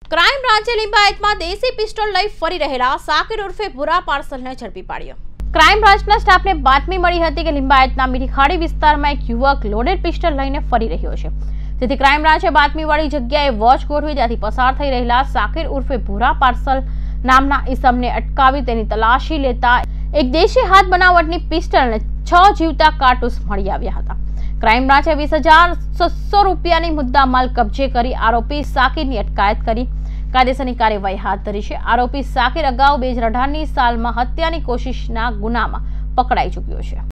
Crime બ્રાન્ચે લિંબાયતમાં દેશી pistol લઈ ફરી રહેલા સાકિર ઉર્ફે ભૂરા પાર્સલને ઝડપી પાડ્યો। ક્રાઇમ બ્રાન્ચના સ્ટાફને બાતમી મળી હતી કે લિંબાયતના મીઠીખાડી વિસ્તારમાં એક યુવક લોડેડ પિસ્તોલ લઈને ફરી રહ્યો છે, જેથી ક્રાઇમ બ્રાન્ચે બાતમીવાળી જગ્યાએ વોચ ગોઠવી ત્યાંથી પસાર થઈ રહેલા સાકિર ઉર્ફે ભૂરા પાર્સલ નામના ઇસમને અટકાવી તેની તલાશી લેતા એક દેશી હાથ બનાવટની પિસ્તોલને 6 જીવતા કારતૂસ મળી આવ્યા હતા। ક્રાઇમ બ્રાન્ચે 20,600 રૂપિયાની મુદ્દામાલ કબજે કરી આરોપી સાકિરની અટકાયત કરી કાયદેસરની કાર્યવાહી હાથ ધરી છે। આરોપી સાકિર અગાઉ 2018ની સાલમાં હત્યાની કોશિશના ગુનામાં પકડાઈ ચૂક્યો છે।